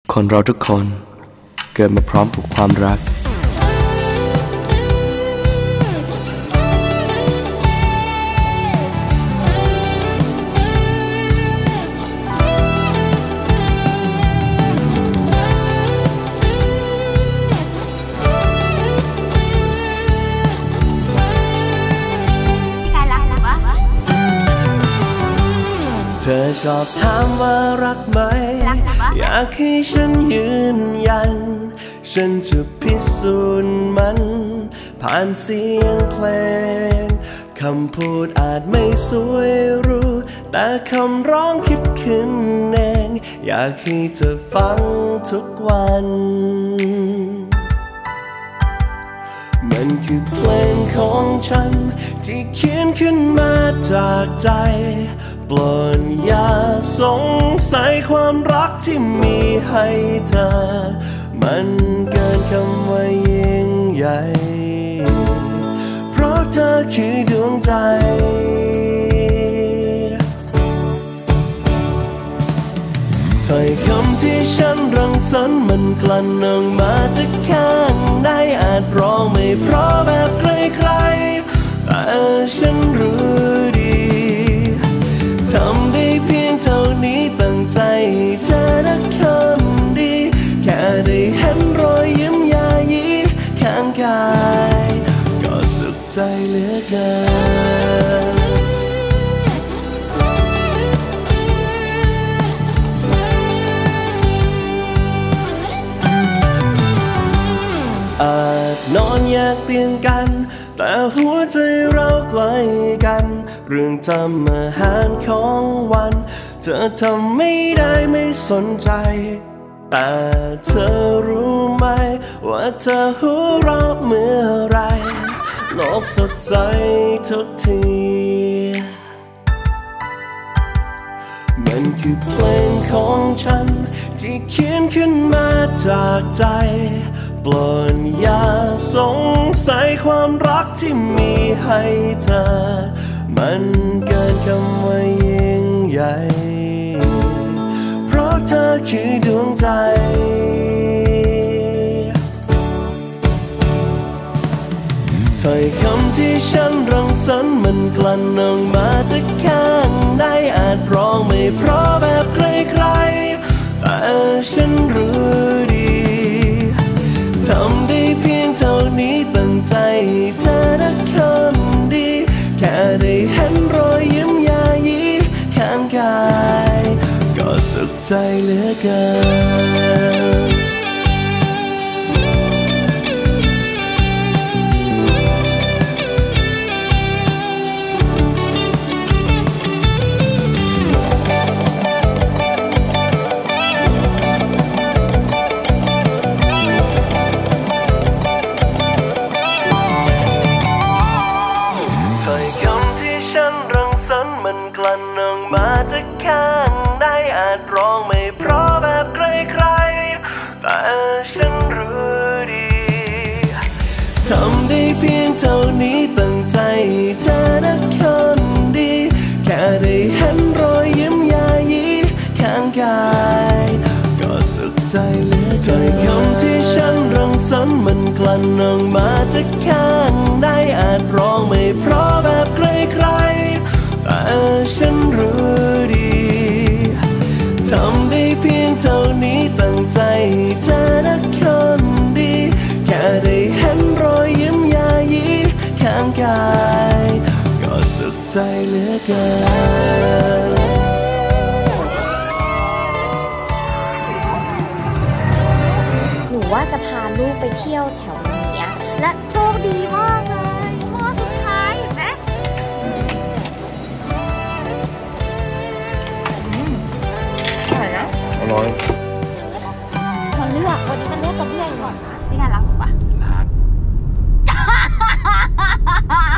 คนเราทุกคนเกิดมาพร้อมกับความรักเธอชอบถามว่ารักไหมอยากให้ฉันยืนยันฉันจะพิสูจน์มันผ่านเสียงเพลงคำพูดอาจไม่สวยหรูแต่คำร้องคิดขึ้นเองอยากให้เธอฟังทุกวันมันคือเพลงของฉันที่เขียนขึ้นมาจากใจโปรดอย่าสงสัยความรักที่มีให้เธอมันเกินคำว่ายิ่งใหญ่เพราะเธอคือดวงใจถ้อยคำที่ฉันรังสรรค์มันกลั่นออกมาจากข้างในอาจร้องไม่เพราะแบบใครๆแต่ฉันรู้ดีทำได้เพียงเท่านี้ตั้งใจให้เธอรักคนดีแค่ได้เห็นรอยยิ้มยายีข้างกายก็สุขใจเหลือเกินอาจนอนแยกเตียงกันแต่หัวใจเราใกล้กันเรื่องทำอาหารของวันเธอทำไม่ได้ไม่สนใจแต่เธอรู้ไหมว่าเธอหัวเราะเมื่อไรโลกสดใสทุกทีมันคือเพลงของฉันที่เขียนขึ้นมาจากใจโปรดอย่าสงสัยความรักที่มีให้เธอมันเกินคำว่ายิ่งใหญ่เพราะเธอคือดวงใจถ้อยคำที่ฉันรังสรรค์มันกลั่นออกมาจากข้างในอาจร้องไม่เพราะแบบใครๆแต่ฉันรู้ดีทำได้เพียงเท่านี้ตั้งใจให้เธอรักคนดีแค่ได้เห็นรอยยิ้มยายีข้างกายก็สุขใจเหลือเกินมันกลั่นออกมาจากข้างในอาจร้องไม่เพราะแบบใครๆแต่ฉันรู้ดีทำได้เพียงเท่านี้ตั้งใจให้เธอรักคนดีแค่ได้เห็นรอยยิ้มยายีข้างกายก็สุขใจเหลือเกินถ้อยคำที่ฉันรังสรรค์มันกลั่นออกมาจากข้างในอาจร้องไม่เพราะแบบใครๆแต่ฉันรู้ดีทำได้เพียงเท่านี้ตั้งใจให้เธอรักคนดีแค่ได้เห็นรอยยิ้มยายีข้างกายก็สุขใจเหลือเกินหนูว่าจะพาลูกไปเที่ยวแถวนี้และโชคดีมากเลยเพราะสุดท้ายเห็นไหมอร่อยมันเลือกวันนี้มันเลือกกับเพื่อนก่อนนะที่งานรับปะ